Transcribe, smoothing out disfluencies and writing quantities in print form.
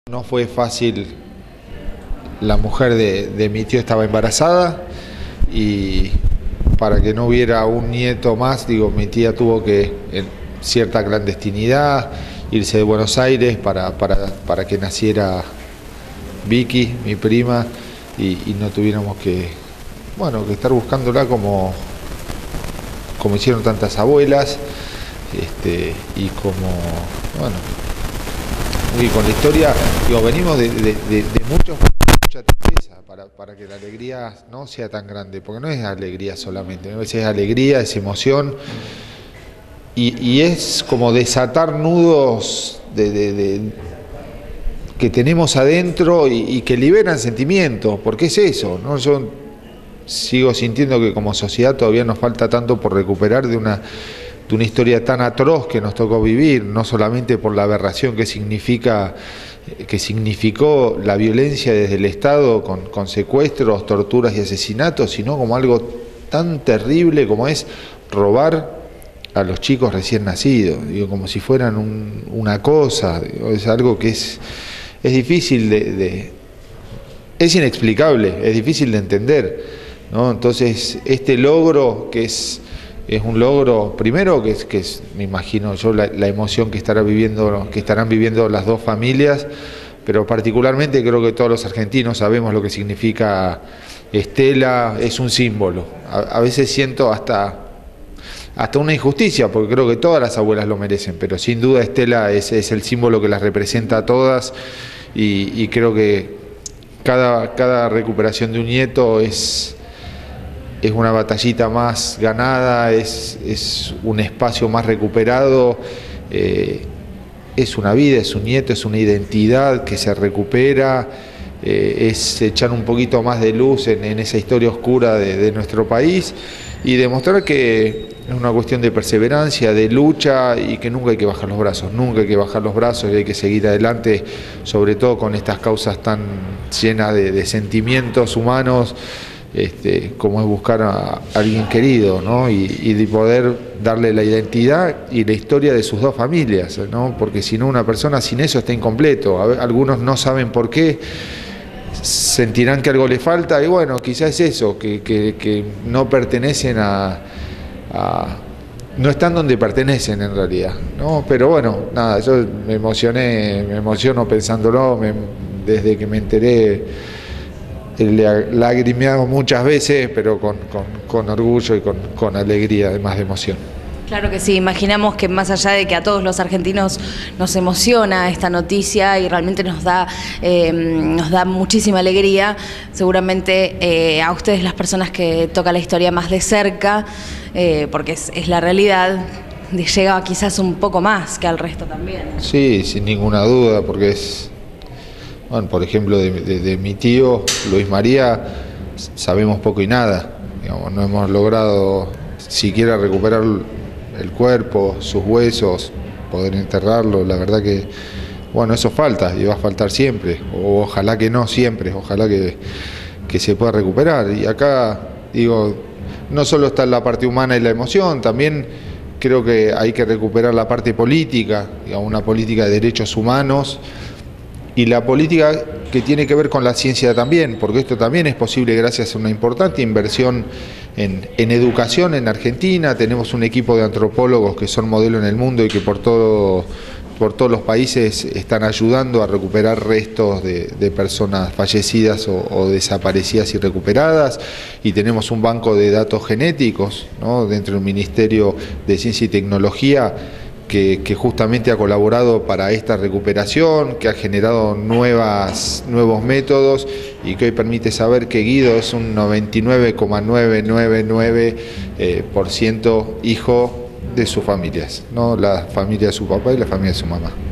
No fue fácil, la mujer de mi tío estaba embarazada y para que no hubiera un nieto más, mi tía tuvo que, en cierta clandestinidad, irse de Buenos Aires para que naciera Vicky, mi prima, y no tuviéramos que estar buscándola como hicieron tantas abuelas, y con la historia, venimos de mucha tristeza para que la alegría no sea tan grande, porque no es alegría solamente, a veces es alegría, es emoción, y es como desatar nudos que tenemos adentro y que liberan sentimientos, porque es eso, ¿no? Yo sigo sintiendo que como sociedad todavía nos falta tanto por recuperar de una historia tan atroz que nos tocó vivir, no solamente por la aberración que significó la violencia desde el Estado con secuestros, torturas y asesinatos, sino como algo tan terrible como es robar a los chicos recién nacidos, como si fueran una cosa, es algo que es difícil es inexplicable, es difícil de entender, ¿no? Entonces este logro que es un logro, primero que es, me imagino yo, la emoción que estarán viviendo las dos familias, pero particularmente creo que todos los argentinos sabemos lo que significa Estela, es un símbolo. A veces siento hasta una injusticia, porque creo que todas las abuelas lo merecen, pero sin duda Estela es el símbolo que las representa a todas, y creo que cada recuperación de un nieto es una batallita más ganada, es un espacio más recuperado, es una vida, es un nieto, es una identidad que se recupera, es echar un poquito más de luz en esa historia oscura de nuestro país y demostrar que es una cuestión de perseverancia, de lucha, y que nunca hay que bajar los brazos, y hay que seguir adelante, sobre todo con estas causas tan llenas de sentimientos humanos, como es buscar a alguien querido, ¿no? y de poder darle la identidad y la historia de sus dos familias, ¿no? Porque si no, una persona sin eso está incompleto. Algunos no saben por qué, sentirán que algo le falta, y bueno, quizás es eso, que no pertenecen no están donde pertenecen en realidad, ¿no? Pero bueno, nada, yo me emociono pensándolo, desde que me enteré. Le lagrimeado muchas veces, pero con orgullo y con alegría, además de emoción. Claro que sí, imaginamos que más allá de que a todos los argentinos nos emociona esta noticia y realmente nos da muchísima alegría, seguramente a ustedes, las personas que tocan la historia más de cerca, porque es la realidad, llega quizás un poco más que al resto también. Sí, sin ninguna duda, porque es... Bueno, por ejemplo, de mi tío, Luis María, sabemos poco y nada. No hemos logrado siquiera recuperar el cuerpo, sus huesos, poder enterrarlo. La verdad que, eso falta y va a faltar siempre. O ojalá que no siempre, ojalá que se pueda recuperar. Y acá, no solo está la parte humana y la emoción, también creo que hay que recuperar la parte política, una política de derechos humanos, y la política que tiene que ver con la ciencia también, porque esto también es posible gracias a una importante inversión en educación en Argentina. Tenemos un equipo de antropólogos que son modelo en el mundo y que por todos los países están ayudando a recuperar restos de personas fallecidas o desaparecidas y recuperadas, y tenemos un banco de datos genéticos, ¿no?, dentro del Ministerio de Ciencia y Tecnología, que justamente ha colaborado para esta recuperación, que ha generado nuevos métodos, y que hoy permite saber que Guido es un 99,999% hijo de sus familias, ¿no? La familia de su papá y la familia de su mamá.